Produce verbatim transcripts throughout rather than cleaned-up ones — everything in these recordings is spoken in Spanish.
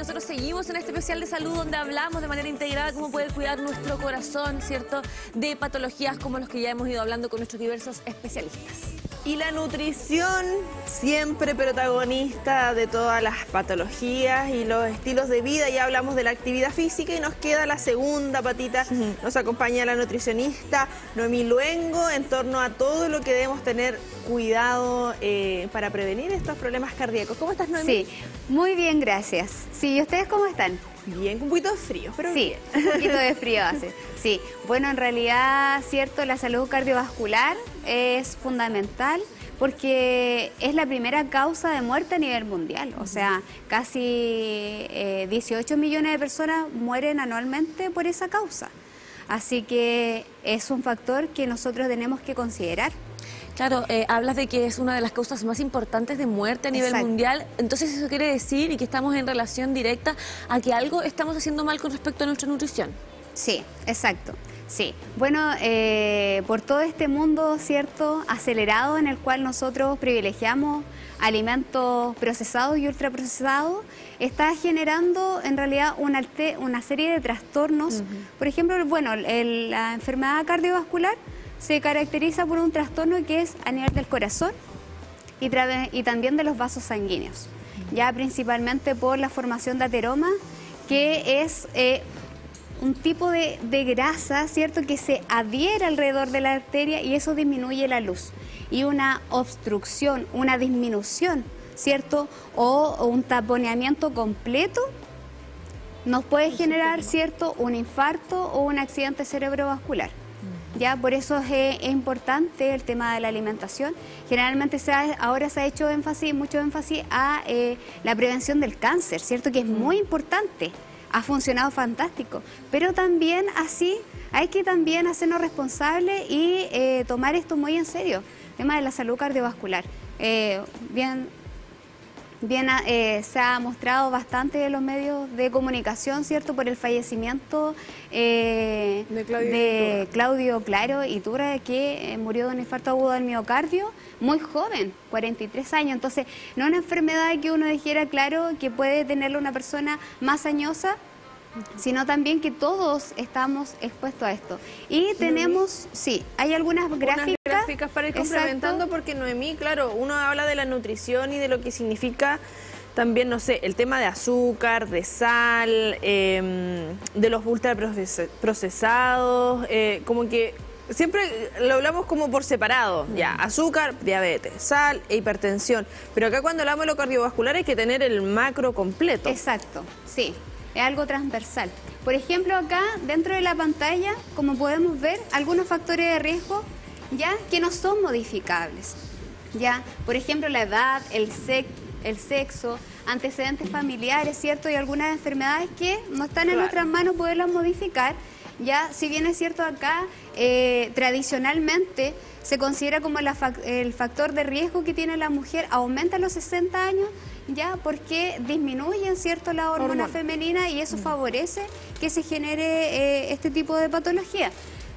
nosotros seguimos en este especial de salud donde hablamos de manera integrada cómo poder cuidar nuestro corazón, ¿cierto? De patologías como los que ya hemos ido hablando con nuestros diversos especialistas. Y la nutrición, siempre protagonista de todas las patologías y los estilos de vida. Ya hablamos de la actividad física y nos queda la segunda patita. Uh-huh. Nos acompaña la nutricionista Noemí Luengo en torno a todo lo que debemos tener cuidado eh, para prevenir estos problemas cardíacos. ¿Cómo estás, Noemí? Sí, muy bien, gracias. Sí, ¿y ustedes cómo están? Bien, un poquito de frío, pero sí, bien. un poquito de frío hace. Sí, bueno, en realidad, cierto, la salud cardiovascular es fundamental porque es la primera causa de muerte a nivel mundial. O sea, casi eh, dieciocho millones de personas mueren anualmente por esa causa. Así que es un factor que nosotros tenemos que considerar. Claro, eh, hablas de que es una de las causas más importantes de muerte a nivel Exacto. mundial, entonces eso quiere decir y que estamos en relación directa a que algo estamos haciendo mal con respecto a nuestra nutrición. Sí, exacto. Sí, bueno, eh, por todo este mundo, ¿cierto?, acelerado en el cual nosotros privilegiamos alimentos procesados y ultraprocesados, está generando en realidad una, una serie de trastornos. Uh-huh. Por ejemplo, bueno, el, la enfermedad cardiovascular se caracteriza por un trastorno que es a nivel del corazón y, y también de los vasos sanguíneos, ya principalmente por la formación de ateroma, que es eh, un tipo de, de grasa, ¿cierto?, que se adhiere alrededor de la arteria y eso disminuye la luz. Y una obstrucción, una disminución, ¿cierto?, o, o un taponeamiento completo nos puede generar, ¿cierto?, un infarto o un accidente cerebrovascular. Ya, por eso es, es importante el tema de la alimentación. Generalmente se ha, ahora se ha hecho énfasis, mucho énfasis a eh, la prevención del cáncer, ¿cierto?, que es muy importante. Ha funcionado fantástico, pero también así hay que también hacernos responsables y eh, tomar esto muy en serio, el tema de la salud cardiovascular. Eh, bien, bien eh, se ha mostrado bastante en los medios de comunicación, ¿cierto?, por el fallecimiento eh, de, Claudio, de Claudio Claro Iturra, que eh, murió de un infarto agudo del miocardio, muy joven, cuarenta y tres años. Entonces, no es una enfermedad que uno dijera, claro, que puede tenerla una persona más añosa, sino también que todos estamos expuestos a esto. Y tenemos, sí, hay algunas gráficas. Unas gráficas para ir complementando. Exacto. Porque Noemí, claro, uno habla de la nutrición y de lo que significa también, no sé, el tema de azúcar, de sal, eh, de los ultraprocesados, eh, como que siempre lo hablamos como por separado, ya, azúcar, diabetes, sal e hipertensión. Pero acá cuando hablamos de lo cardiovascular hay que tener el macro completo. Exacto, sí. Es algo transversal. Por ejemplo, acá dentro de la pantalla, como podemos ver, algunos factores de riesgo ya que no son modificables. Ya, por ejemplo, la edad, el, sex, el sexo, antecedentes familiares, ¿cierto? Y algunas enfermedades que no están en claro. nuestras manos poderlas modificar. Ya, si bien es cierto acá, eh, tradicionalmente se considera como la, el factor de riesgo que tiene la mujer aumenta a los sesenta años, ya, porque disminuyen, ¿cierto?, la hormona, hormona femenina y eso mm. favorece que se genere eh, este tipo de patología.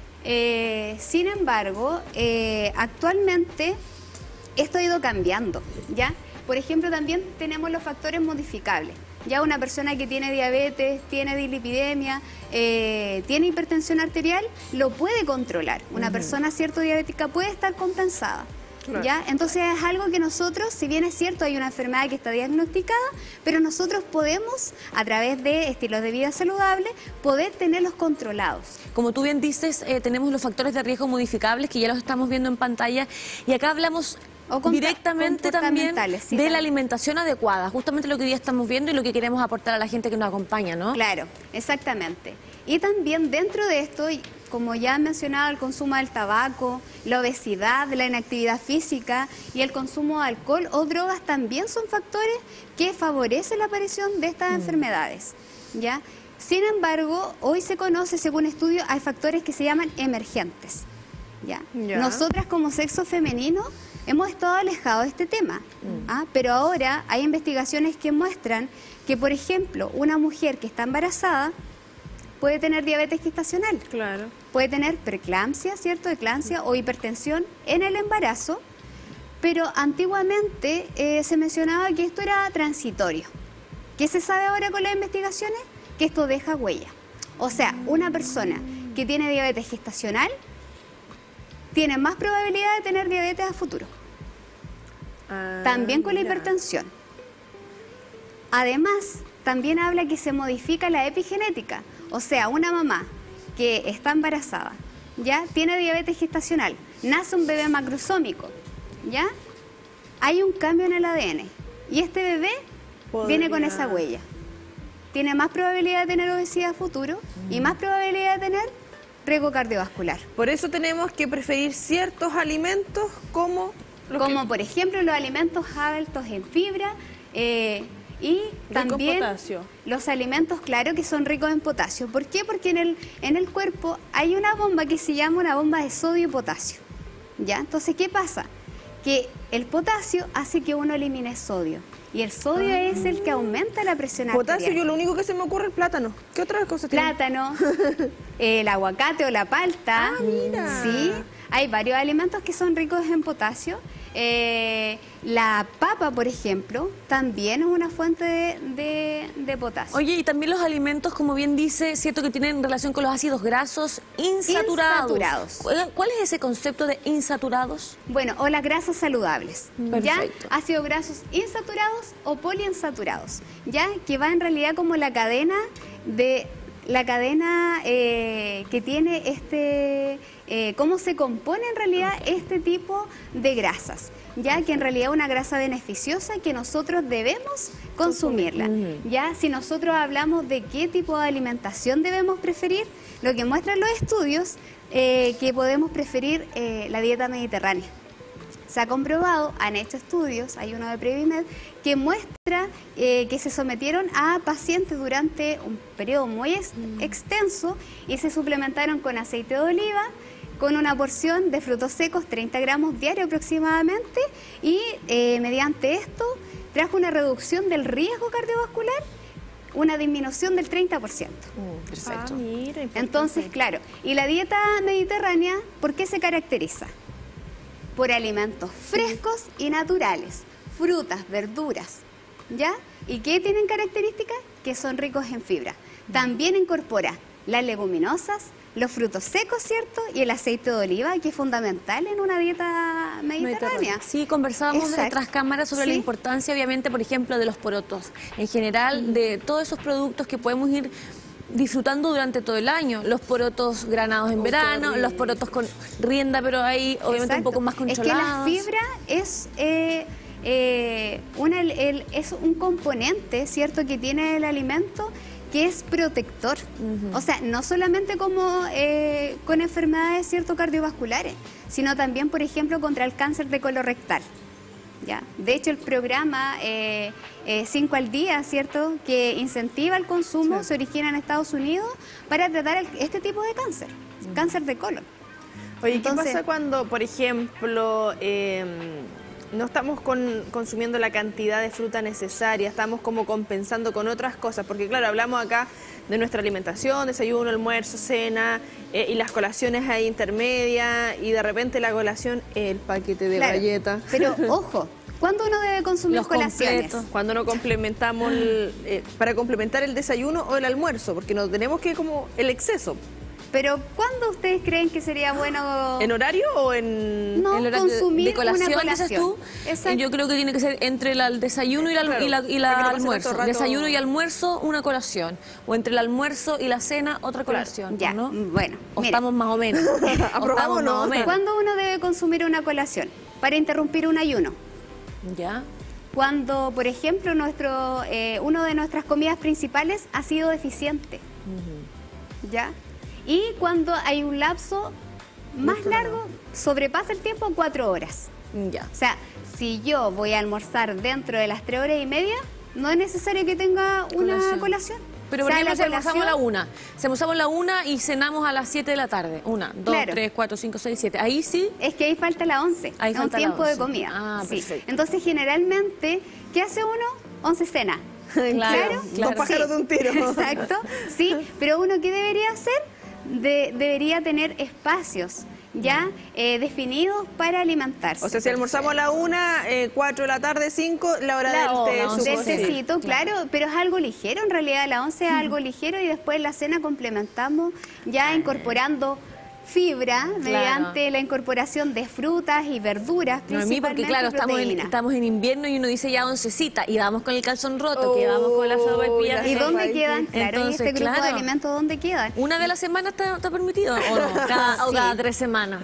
Eh, sin embargo, eh, actualmente esto ha ido cambiando, ¿ya? Por ejemplo, también tenemos los factores modificables. Ya una persona que tiene diabetes, tiene dislipidemia, eh, tiene hipertensión arterial, lo puede controlar. Una uh-huh. persona, cierto, diabética puede estar compensada. Claro. ¿Ya? Entonces es algo que nosotros, si bien es cierto, hay una enfermedad que está diagnosticada, pero nosotros podemos, a través de estilos de vida saludables, poder tenerlos controlados. Como tú bien dices, eh, tenemos los factores de riesgo modificables que ya los estamos viendo en pantalla y acá hablamos directamente también sí, de la alimentación adecuada, justamente lo que hoy día estamos viendo y lo que queremos aportar a la gente que nos acompaña, ¿no? Claro, exactamente. Y también dentro de esto, como ya han mencionado, el consumo del tabaco, la obesidad, la inactividad física y el consumo de alcohol o drogas también son factores que favorecen la aparición de estas mm. enfermedades, ¿ya? Sin embargo, hoy se conoce, según estudios, hay factores que se llaman emergentes, ¿ya? ¿Ya? Nosotras como sexo femenino hemos estado alejados de este tema, mm. ¿ah? Pero ahora hay investigaciones que muestran que, por ejemplo, una mujer que está embarazada puede tener diabetes gestacional, claro. puede tener preeclampsia, ¿cierto? Eclampsia o hipertensión en el embarazo, pero antiguamente eh, se mencionaba que esto era transitorio, ¿Qué se sabe ahora con las investigaciones? Que esto deja huella. O sea, una persona que tiene diabetes gestacional tiene más probabilidad de tener diabetes a futuro. Ah, también con la hipertensión. Además, también habla que se modifica la epigenética. O sea, una mamá que está embarazada, ya tiene diabetes gestacional, nace un bebé macrosómico, ¿ya? Hay un cambio en el A D N y este bebé Podría... viene con esa huella. Tiene más probabilidad de tener obesidad a futuro mm. y más probabilidad de tener riesgo cardiovascular. Por eso tenemos que preferir ciertos alimentos como... Los como que... por ejemplo los alimentos altos en fibra eh, y también los alimentos, claro, que son ricos en potasio. ¿Por qué? Porque en el, en el cuerpo hay una bomba que se llama una bomba de sodio y potasio, ¿ya? Entonces, ¿qué pasa? Que el potasio hace que uno elimine sodio. Y el sodio ah. es el que aumenta la presión arterial. Potasio, yo lo único que se me ocurre es el plátano. ¿Qué otras cosas tiene? Plátano, el aguacate o la palta. Ah, mira. Sí, hay varios alimentos que son ricos en potasio. Eh, la papa, por ejemplo, también es una fuente de, de, de potasio. Oye, y también los alimentos, como bien dice, cierto que tienen relación con los ácidos grasos insaturados. Insaturados. ¿Cuál es ese concepto de insaturados? Bueno, o las grasas saludables. Perfecto. ¿Ya? Ácidos grasos insaturados o poliinsaturados, ¿ya? Que va en realidad como la cadena de la cadena eh, que tiene este, eh, cómo se compone en realidad este tipo de grasas, ya que en realidad es una grasa beneficiosa que nosotros debemos consumirla. Ya si nosotros hablamos de qué tipo de alimentación debemos preferir, lo que muestran los estudios eh, que podemos preferir eh, la dieta mediterránea. Se ha comprobado, han hecho estudios, hay uno de Previmed, que muestra eh, que se sometieron a pacientes durante un periodo muy ex extenso y se suplementaron con aceite de oliva, con una porción de frutos secos, treinta gramos diario aproximadamente, y eh, mediante esto trajo una reducción del riesgo cardiovascular, una disminución del treinta por ciento. Uh, perfecto. Ah, mira, entonces, claro, y la dieta mediterránea, ¿por qué se caracteriza? Por alimentos frescos y naturales, frutas, verduras, ¿ya? ¿Y qué tienen características? Que son ricos en fibra. También incorpora las leguminosas, los frutos secos, ¿cierto? Y el aceite de oliva, que es fundamental en una dieta mediterránea. Sí, conversábamos de otras cámaras sobre ¿Sí? la importancia, obviamente, por ejemplo, de los porotos. En general, mm. de todos esos productos que podemos ir disfrutando durante todo el año. Los porotos granados en oh, verano, los porotos con rienda, pero ahí obviamente Exacto. un poco más controlados. Es que la fibra es, eh, eh, una, el, es un componente, ¿cierto?, que tiene el alimento que es protector. Uh-huh. O sea, no solamente como eh, con enfermedades, ¿cierto?, cardiovasculares, sino también, por ejemplo, contra el cáncer de colorectal. ¿Ya? De hecho, el programa eh, eh, cinco al día, ¿cierto?, que incentiva el consumo, sí. se origina en Estados Unidos para tratar el, este tipo de cáncer, uh-huh. cáncer de colon. Oye, Entonces, ¿qué pasa cuando, por ejemplo, eh, no estamos con, consumiendo la cantidad de fruta necesaria, estamos como compensando con otras cosas? Porque claro, hablamos acá de nuestra alimentación, desayuno, almuerzo, cena, eh, y las colaciones ahí intermedias, y de repente la colación, el paquete de claro, galletas. Pero ojo, ¿cuándo uno debe consumir Los colaciones? Completos. Cuando no complementamos, el, eh, para complementar el desayuno o el almuerzo, porque no tenemos que como el exceso. Pero ¿cuándo ustedes creen que sería bueno? ¿En horario o en...? No, en horario consumir de colación, una colación. Tú? Yo creo que tiene que ser entre el desayuno y, la, claro, y, la, y la no almuerzo. Desayuno y almuerzo, una colación. O entre el almuerzo y la cena, otra colación. Claro, ya, ¿no? bueno. O mira. estamos más o menos. ¿Aprobamos o no? ¿Cuándo uno debe consumir una colación? Para interrumpir un ayuno. Ya. Cuando, por ejemplo, nuestro eh, uno de nuestras comidas principales ha sido deficiente. Uh-huh. ¿Ya? Y cuando hay un lapso más Mucho largo, largo, sobrepasa el tiempo cuatro horas. Ya. O sea, si yo voy a almorzar dentro de las tres horas y media, no es necesario que tenga una colación. colación. Pero por ejemplo, si almorzamos a la una, si almorzamos a la una y cenamos a las siete de la tarde. Una, dos, claro. tres, cuatro, cinco, seis, siete. Ahí sí. Es que ahí falta la once. Ahí es falta un tiempo la once. de comida. Ah, sí. perfecto. Entonces, generalmente, ¿qué hace uno? Once cena. Claro, claro. Dos pájaros sí. de un tiro. Exacto, sí. Pero uno, ¿qué debería hacer? De, debería tener espacios ya eh, definidos para alimentarse. O sea, si almorzamos a la una, eh, cuatro de la tarde, cinco, la hora la, del té. Oh, del tecito, sí, claro, claro, pero es algo ligero, en realidad la once es algo ligero y después la cena complementamos ya incorporando fibra, claro, mediante la incorporación de frutas y verduras, no, a mí porque claro, estamos en, estamos en invierno y uno dice ya oncecita y vamos con el calzón roto, oh, que vamos con la sopaipilla. ¿Y dónde quedan? Claro, entonces, ¿y este grupo claro, de alimentos dónde quedan? ¿Una vez a la semana está, está permitido o no? Cada, sí. O cada tres semanas.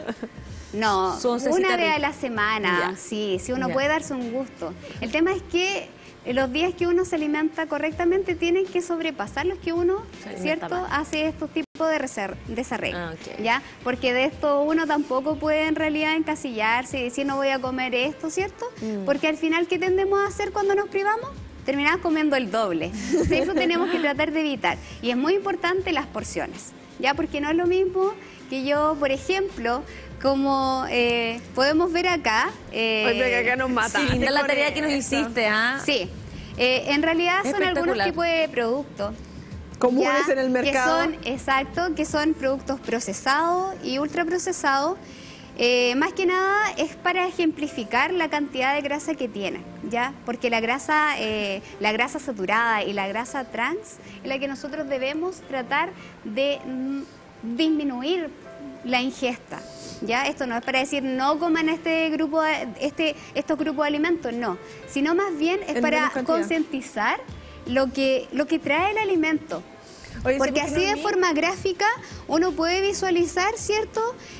No, una vez a la semana, ya, sí, sí uno ya, puede darse un gusto. El tema es que los días que uno se alimenta correctamente tienen que sobrepasar los que uno, sí, ¿cierto?, hace estos tipos de desarreglos, ah, okay, ¿ya? Porque de esto uno tampoco puede en realidad encasillarse y decir no voy a comer esto, ¿cierto? Mm. Porque al final, ¿qué tendemos a hacer cuando nos privamos? Terminamos comiendo el doble. Entonces, eso tenemos que tratar de evitar. Y es muy importante las porciones, ¿ya? Porque no es lo mismo que yo, por ejemplo, como eh, podemos ver acá... Eh, Oye, que acá nos mata. Sí, linda la tarea que nos hiciste, ¿ah? Sí. Eh, en realidad son algunos tipos de productos comunes ya, en el mercado. Que son, exacto, que son productos procesados y ultraprocesados. Eh, más que nada es para ejemplificar la cantidad de grasa que tienen, ¿ya? Porque la grasa, eh, la grasa saturada y la grasa trans es la que nosotros debemos tratar de mm, disminuir la ingesta. ¿Ya? Esto no es para decir no coman este grupo, este, estos grupos de alimentos, no, sino más bien es para concientizar lo que, lo que trae el alimento. Oye, porque así de forma gráfica uno puede visualizar, ¿cierto?,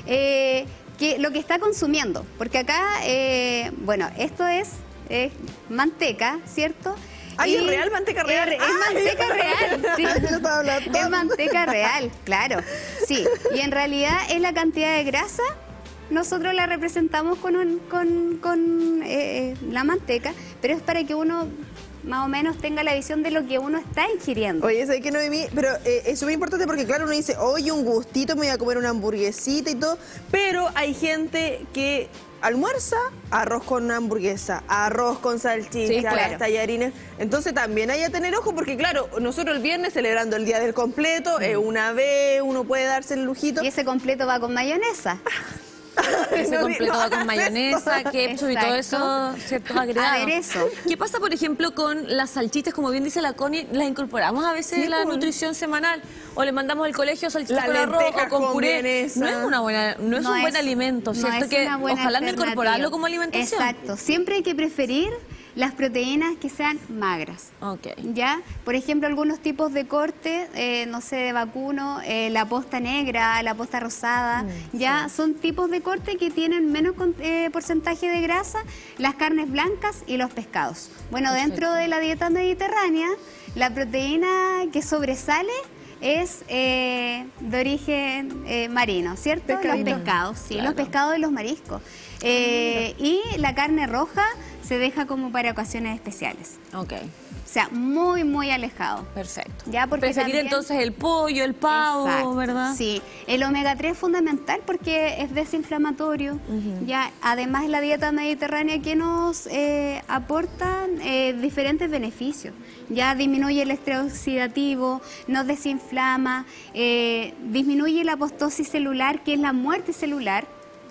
eh, que lo que está consumiendo. Porque acá, eh, bueno, esto es eh, manteca, ¿cierto? ¡Ay, es real, manteca real! Es, es manteca real, sí. Es manteca real, claro. Sí, y en realidad es la cantidad de grasa, nosotros la representamos con, un, con, con eh, la manteca, pero es para que uno más o menos tenga la visión de lo que uno está ingiriendo. Oye, ¿sabes qué, Noemí? Pero eh, es muy importante porque, claro, uno dice, oye, un gustito, me voy a comer una hamburguesita y todo, pero hay gente que almuerza arroz con una hamburguesa, arroz con salchicha, sí, claro, tallarines. Entonces también hay que tener ojo porque, claro, nosotros el viernes celebrando el día del completo, mm. eh, una vez uno puede darse el lujito. Y ese completo va con mayonesa. Ese no, completo no, va con mayonesa, ketchup y todo eso, ¿cierto? Agregado. Aderezo. ¿Qué pasa, por ejemplo, con las salchichas? Como bien dice la Connie, las incorporamos a veces en sí, la pues, nutrición semanal o le mandamos al colegio salchichas con arroz o con, con puré. Vienesa. No es una buena, no es no un es, buen alimento, ¿cierto? No que ojalá no incorporarlo como alimentación. Exacto. Siempre hay que preferir las proteínas que sean magras. Okay. ¿Ya? Por ejemplo, algunos tipos de corte, eh, no sé, de vacuno, eh, la posta negra, la posta rosada, mm, ya sí, son tipos de corte que tienen menos eh, porcentaje de grasa, las carnes blancas y los pescados. Bueno, perfecto, dentro de la dieta mediterránea, la proteína que sobresale es eh, de origen eh, marino, ¿cierto? Pescadito. Los pescados, sí, claro, los pescados y los mariscos. Eh, y la carne roja se deja como para ocasiones especiales. Ok. O sea, muy, muy alejado. Perfecto. ¿Ya? Porque preferir también, entonces el pollo, el pavo, exacto, ¿verdad? Sí. El omega tres es fundamental porque es desinflamatorio. Uh-huh. Ya, además, la dieta mediterránea que nos eh, aporta eh, diferentes beneficios. Ya disminuye el estrés oxidativo, nos desinflama, eh, disminuye la apoptosis celular, que es la muerte celular.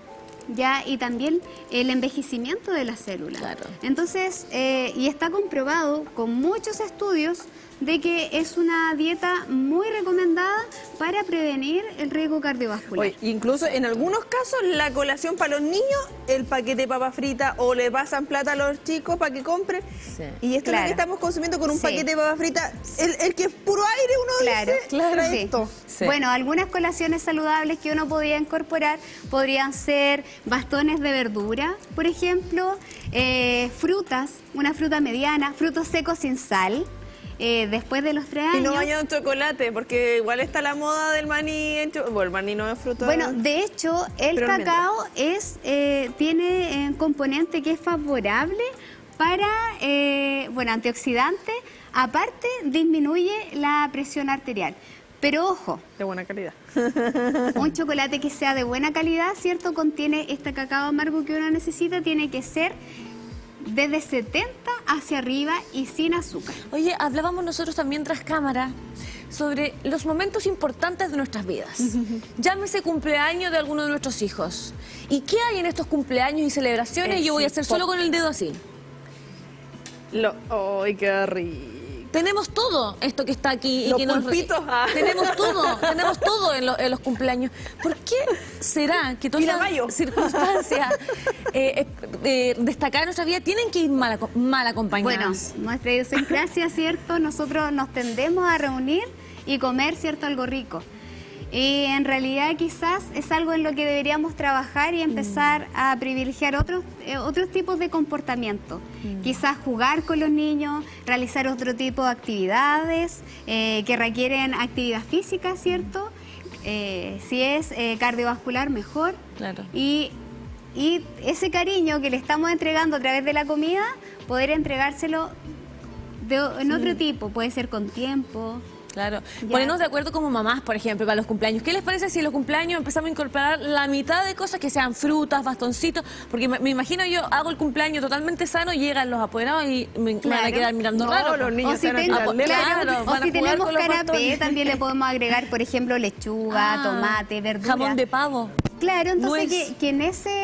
Ya, y también el envejecimiento de las células. Claro. Entonces, eh, y está comprobado con muchos estudios de que es una dieta muy recomendada para prevenir el riesgo cardiovascular. Oye, incluso en algunos casos la colación para los niños, el paquete de papa frita, o le pasan plata a los chicos para que compren. Sí. Y esto, claro, es lo que estamos consumiendo con un, sí, paquete de papa frita, el, el que es puro aire, uno claro, dice, claro, sí, esto. Sí. Bueno, algunas colaciones saludables que uno podría incorporar podrían ser bastones de verdura, por ejemplo, eh, frutas, una fruta mediana, frutos secos sin sal. Eh, después de los tres años... Y no bañado en chocolate, porque igual está la moda del maní en chocolate. Bueno, el maní no es fruta. Bueno, de hecho, el Pero cacao es, eh, tiene un componente que es favorable para, eh, bueno, antioxidante. Aparte, disminuye la presión arterial. Pero ojo. De buena calidad. Un chocolate que sea de buena calidad, ¿cierto? Contiene este cacao amargo que uno necesita, tiene que ser desde setenta hacia arriba y sin azúcar. Oye, hablábamos nosotros también tras cámara sobre los momentos importantes de nuestras vidas. Llámese cumpleaños de alguno de nuestros hijos. ¿Y qué hay en estos cumpleaños y celebraciones? El Yo voy a hacer solo con el dedo así. Lo... ¡Ay, qué rico! Tenemos todo esto que está aquí. Los y que nos... pulpitos. Ah. Tenemos todo, tenemos todo en, lo, en los cumpleaños. ¿Por qué será que todas las circunstancias eh, eh, destacadas en nuestra vida tienen que ir mal, mal acompañadas? Bueno, nuestra idiosincrasia, ¿cierto? Nosotros nos tendemos a reunir y comer, ¿cierto? Algo rico. Y en realidad quizás es algo en lo que deberíamos trabajar y empezar mm. a privilegiar otros, eh, otros tipos de comportamiento. Mm. Quizás jugar con los niños, realizar otro tipo de actividades eh, que requieren actividad física, ¿cierto? Eh, si es eh, cardiovascular, mejor. Claro. Y, y ese cariño que le estamos entregando a través de la comida, poder entregárselo de, en otro sí. tipo, puede ser con tiempo. Claro. Ya. Ponernos de acuerdo como mamás, por ejemplo, para los cumpleaños. ¿Qué les parece si en los cumpleaños empezamos a incorporar la mitad de cosas que sean frutas, bastoncitos? Porque me, me imagino yo hago el cumpleaños totalmente sano, llegan los apoderados y me claro. van a quedar mirando no, raro. Los niños o si, tengo, claro, claro, o si tenemos canapé, también le podemos agregar, por ejemplo, lechuga, ah, tomate, verdura. Jamón de pavo. Claro, entonces que, que en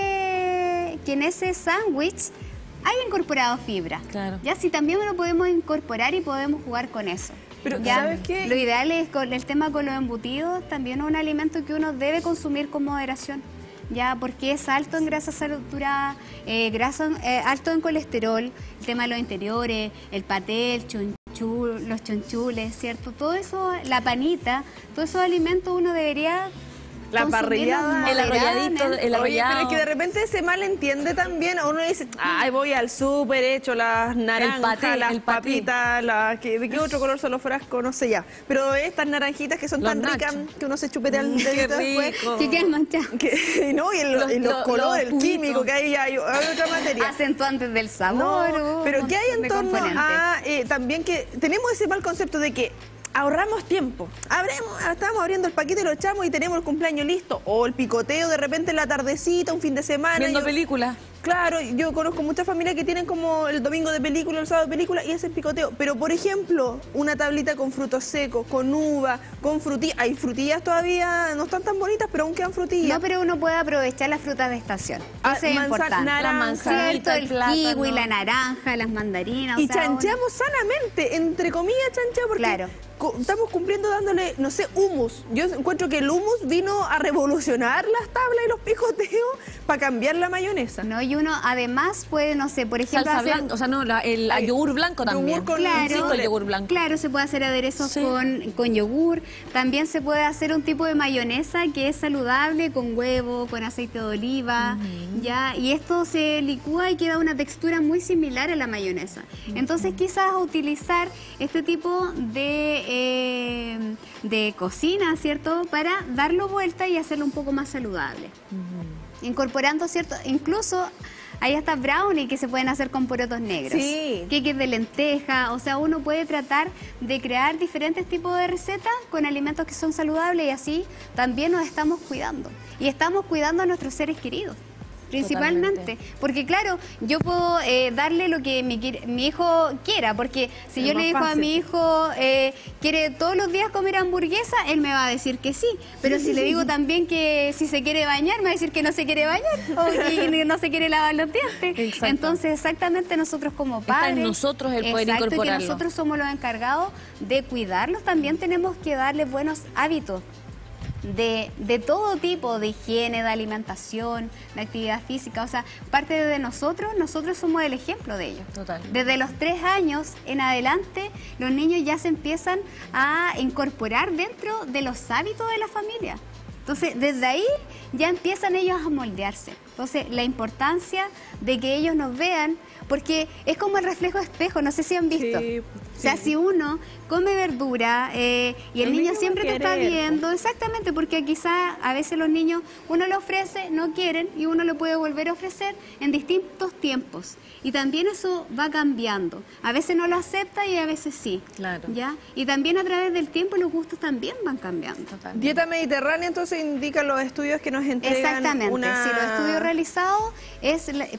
ese, que en ese sándwich haya incorporado fibra. Claro. Ya si también lo podemos incorporar y podemos jugar con eso. Pero, ya, ¿sabes qué? Lo ideal es con el tema con los embutidos, también es un alimento que uno debe consumir con moderación, ya porque es alto en grasa saturada, eh, grasa, eh, alto en colesterol, el tema de los interiores, el paté, el chunchul, los chonchules, ¿cierto? Todo eso, la panita, todos esos alimentos uno debería... La parrillada, el arrolladito, el arrollado. Oye, pero es que de repente se malentiende también. Uno dice, ay, voy al súper, hecho las naranjas, el paté, las el papitas, la, que, ¿de qué otro color son los frascos? No sé ya. Pero estas naranjitas que son los tan ricas que uno se chupetea el dedito después. Que quedan manchadas. Que, no, y, el, los, y los, los colores, el químico que hay, hay, hay otra materia. Acentuantes del sabor. No, pero ¿qué hay en torno a eh, también que tenemos ese mal concepto de que ahorramos tiempo? Abremos, estamos abriendo el paquete y lo echamos y tenemos el cumpleaños listo. O el picoteo de repente en la tardecita, un fin de semana. Viendo películas. Claro, yo conozco muchas familias que tienen como el domingo de película, el sábado de película y ese es picoteo. Pero, por ejemplo, una tablita con frutos secos, con uva, con frutillas. Hay frutillas todavía, no están tan bonitas, pero aún quedan frutillas. No, pero uno puede aprovechar las frutas de estación. Ah, eso es manzana, importante. naranja, la manzanita, el kiwi, la naranja, las mandarinas. Y o sea, chancheamos uno... sanamente, entre comillas chancheamos, porque claro. estamos cumpliendo dándole, no sé, hummus. Yo encuentro que el hummus vino a revolucionar las tablas y los picoteos para cambiar la mayonesa. No, y uno además puede, no sé, por ejemplo... Salsa blanca, o sea, no, la, el la yogur blanco también. Yogur con claro, sí, con yogur blanco. Claro, se puede hacer aderezos sí. con, con yogur. También se puede hacer un tipo de mayonesa que es saludable, con huevo, con aceite de oliva, uh-huh. ya, y esto se licúa y queda una textura muy similar a la mayonesa. Uh-huh. Entonces, quizás utilizar este tipo de... Eh, de cocina, ¿cierto? Para darlo vuelta y hacerlo un poco más saludable. Uh-huh. Incorporando, ¿cierto? Incluso hay hasta brownie que se pueden hacer con porotos negros. Sí. Queques de lenteja. O sea, uno puede tratar de crear diferentes tipos de recetas con alimentos que son saludables y así también nos estamos cuidando. Y estamos cuidando a nuestros seres queridos. Principalmente, totalmente. Porque claro, yo puedo eh, darle lo que mi, mi hijo quiera, porque si es yo le digo fácil. a mi hijo eh, quiere todos los días comer hamburguesa, él me va a decir que sí, pero si le digo también que si se quiere bañar, me va a decir que no se quiere bañar o que no se quiere lavar los dientes. Exacto. Entonces exactamente nosotros como padres, está en nosotros el poder exacto, incorporarlo. que nosotros somos los encargados de cuidarlos, también tenemos que darles buenos hábitos. De, de todo tipo, de higiene, de alimentación, de actividad física, o sea, parte de nosotros, nosotros somos el ejemplo de ellos. Total. Desde los tres años en adelante, los niños ya se empiezan a incorporar dentro de los hábitos de la familia. Entonces, desde ahí ya empiezan ellos a moldearse. Entonces, la importancia de que ellos nos vean, porque es como el reflejo de espejo, no sé si han visto. Sí, sí. O sea, si uno come verdura eh, y el, el niño, niño siempre te está viendo, exactamente, porque quizá a veces los niños, uno le ofrece, no quieren, y uno lo puede volver a ofrecer en distintos tiempos. Y también eso va cambiando. A veces no lo acepta y a veces sí. Claro. ¿Ya? Y también a través del tiempo los gustos también van cambiando. Totalmente. Dieta mediterránea, entonces indican los estudios que nos entregan. Exactamente. Una... Si los estudios realizados es... La,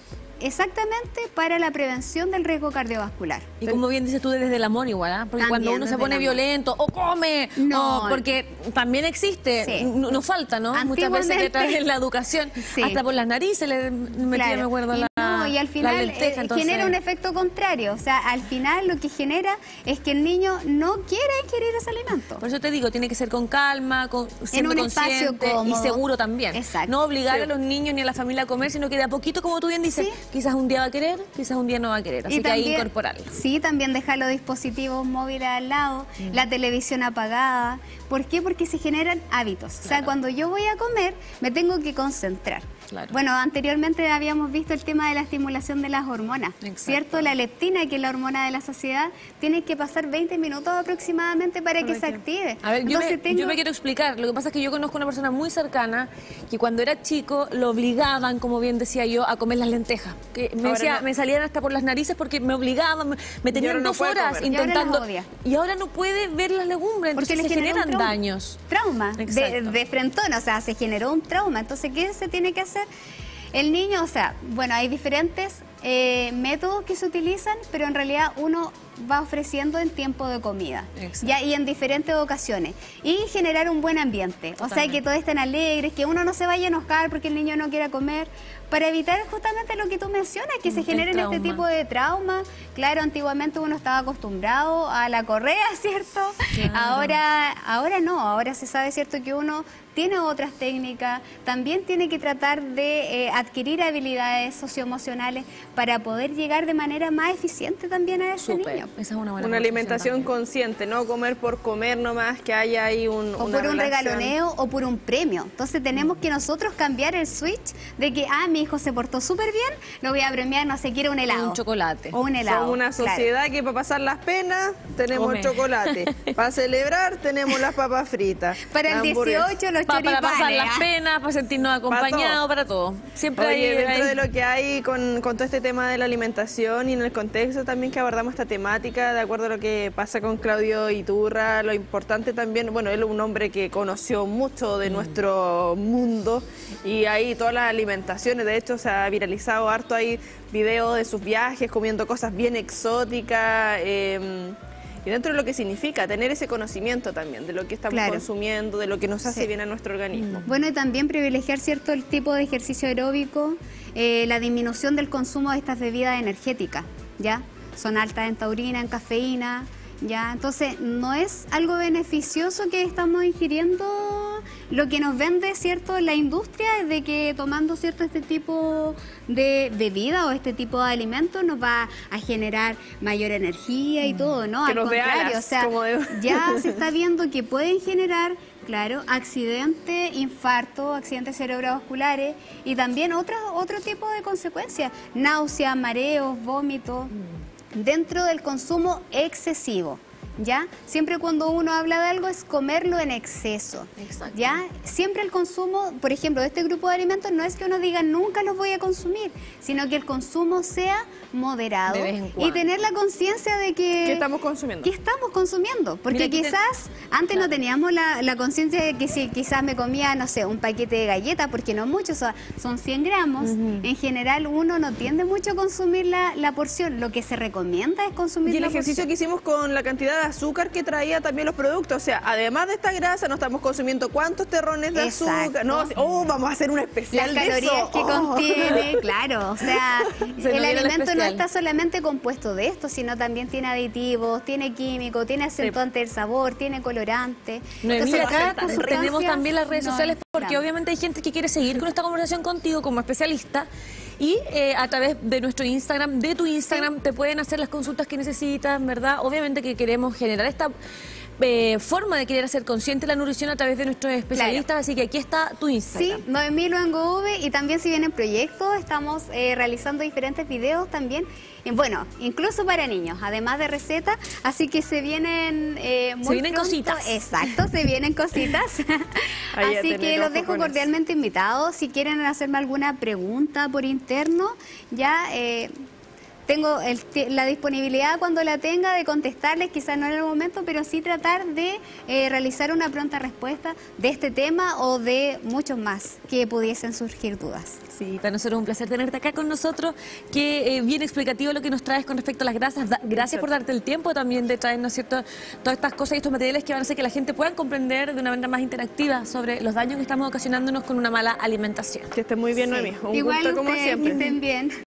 exactamente para la prevención del riesgo cardiovascular. Y como bien dices tú, desde el amor igual, ¿eh? Porque también, cuando uno se pone violento o come, no, o porque también existe, sí. no, no falta, ¿no? Muchas veces que traen la educación, sí. hasta por las narices le metían, claro. me acuerdo, la, no, y al final lenteja, entonces... genera un efecto contrario, o sea, al final lo que genera es que el niño no quiere ingerir ese alimento. Por eso te digo, tiene que ser con calma, con, siempre en un consciente espacio cómodo. Y seguro también. Exacto. No obligar sí. a los niños ni a la familia a comer, sino que de a poquito, como tú bien dices, sí. quizás un día va a querer, quizás un día no va a querer, así y que también, ahí incorporarlo. Sí, también dejar los dispositivos móviles al lado, mm. la televisión apagada. ¿Por qué? Porque se generan hábitos. Claro. O sea, cuando yo voy a comer, me tengo que concentrar. Claro. Bueno, anteriormente habíamos visto el tema de la estimulación de las hormonas, exacto. ¿cierto? La leptina, que es la hormona de la saciedad, tiene que pasar veinte minutos aproximadamente para que se active. A ver, yo me, tengo... yo me quiero explicar. Lo que pasa es que yo conozco una persona muy cercana que cuando era chico lo obligaban, como bien decía yo, a comer las lentejas. Que me, decía, no. me salían hasta por las narices porque me obligaban, me, me tenían dos no horas comer. intentando. Y ahora, y ahora no puede ver las legumbres, porque le generan trauma, daños. Trauma, de, de frentón, o sea, se generó un trauma. Entonces, ¿qué se tiene que hacer? El niño, o sea, bueno, hay diferentes eh, métodos que se utilizan, pero en realidad uno va ofreciendo en tiempo de comida, ya, y en diferentes ocasiones, y generar un buen ambiente. Totalmente. O sea, que todos estén alegres, que uno no se vaya a enojar porque el niño no quiera comer, para evitar justamente lo que tú mencionas, que se generen este tipo de traumas. Claro, antiguamente uno estaba acostumbrado a la correa, ¿cierto? Claro. Ahora, ahora no, ahora se sabe, ¿cierto?, que uno tiene otras técnicas, también tiene que tratar de eh, adquirir habilidades socioemocionales para poder llegar de manera más eficiente también a ese Súper. niño. Esa es una buena Una alimentación también. consciente, no comer por comer nomás, que haya ahí un O una por un relación. regaloneo o por un premio. Entonces tenemos que nosotros cambiar el switch de que, ah, mi hijo se portó súper bien, lo voy a premiar, no sé, quiere un helado. Un chocolate. O un helado. Somos una sociedad claro. que para pasar las penas tenemos Come. el chocolate. Para celebrar tenemos las papas fritas. Para el dieciocho los pa, choripanes. Para pasar las penas, para sentirnos acompañados, para todo. Para todo. Siempre Oye, hay, dentro hay... de lo que hay con, con todo este tema de la alimentación y en el contexto también que abordamos esta temática, de acuerdo a lo que pasa con Claudio Iturra, lo importante también, bueno, él es un hombre que conoció mucho de mm. nuestro mundo y ahí todas las alimentaciones, de hecho se ha viralizado harto ahí videos de sus viajes, comiendo cosas bien exóticas, eh, y dentro de lo que significa tener ese conocimiento también de lo que estamos claro. consumiendo, de lo que nos hace sí. bien a nuestro organismo. Bueno, y también privilegiar cierto el tipo de ejercicio aeróbico, eh, la disminución del consumo de estas bebidas energéticas, ¿ya? Son altas en taurina, en cafeína, ¿ya? Entonces, no es algo beneficioso que estamos ingiriendo lo que nos vende, ¿cierto?, la industria, de que tomando, ¿cierto?, este tipo de bebida o este tipo de alimentos nos va a generar mayor energía y todo, ¿no? Que Al nos contrario, dé alas, o sea, como de... ya se está viendo que pueden generar, claro, accidente, infarto, accidentes cerebrovasculares y también otro, otro tipo de consecuencias, náuseas, mareos, vómitos, mm. dentro del consumo excesivo. ¿Ya? Siempre cuando uno habla de algo es comerlo en exceso. Exacto. ¿Ya? Siempre el consumo, por ejemplo, de este grupo de alimentos no es que uno diga nunca los voy a consumir, sino que el consumo sea moderado y tener la conciencia de que... ¿Qué estamos consumiendo? ¿Qué estamos consumiendo? Porque Mira, quizás te... antes claro. no teníamos la, la conciencia de que si quizás me comía, no sé, un paquete de galletas, porque no mucho, son, son cien gramos. Uh-huh. En general uno no tiende mucho a consumir la, la porción. Lo que se recomienda es consumir la porción. Y el ejercicio que hicimos con la cantidad de azúcar que traía también los productos, o sea, además de esta grasa no estamos consumiendo cuántos terrones de Exacto. azúcar, no, oh, vamos a hacer un especial las de calorías eso. que oh. contiene, claro, o sea, el alimento no está solamente compuesto de esto, sino también tiene aditivos, tiene químicos, tiene acentuante sí. del sabor, tiene colorante. No, Entonces, mira, acá tenemos también las redes no, sociales porque claro. obviamente hay gente que quiere seguir con esta conversación contigo como especialista. Y eh, a través de nuestro Instagram, de tu Instagram, sí. te pueden hacer las consultas que necesitas, ¿verdad? Obviamente que queremos generar esta eh, forma de querer hacer consciente la nutrición a través de nuestros especialistas, claro. así que aquí está tu Instagram. Sí, Noemí Luengo V, y también si vienen proyectos, estamos eh, realizando diferentes videos también, y bueno, incluso para niños, además de recetas, así que se vienen eh, muy Se vienen pronto, cositas. Exacto, se vienen cositas. Así que los dejo cordialmente invitados. Si quieren hacerme alguna pregunta por interno, ya... Eh, tengo el, la disponibilidad cuando la tenga de contestarles, quizás no en el momento, pero sí tratar de eh, realizar una pronta respuesta de este tema o de muchos más que pudiesen surgir dudas. Sí, para nosotros es un placer tenerte acá con nosotros, que eh, bien explicativo lo que nos traes con respecto a las grasas. Da, gracias por darte el tiempo también de traernos, ¿cierto?, todas estas cosas y estos materiales que van a hacer que la gente pueda comprender de una manera más interactiva sobre los daños que estamos ocasionándonos con una mala alimentación. Que estén muy bien, Noemí. Un Igual gusto como ustedes, siempre. que estén bien.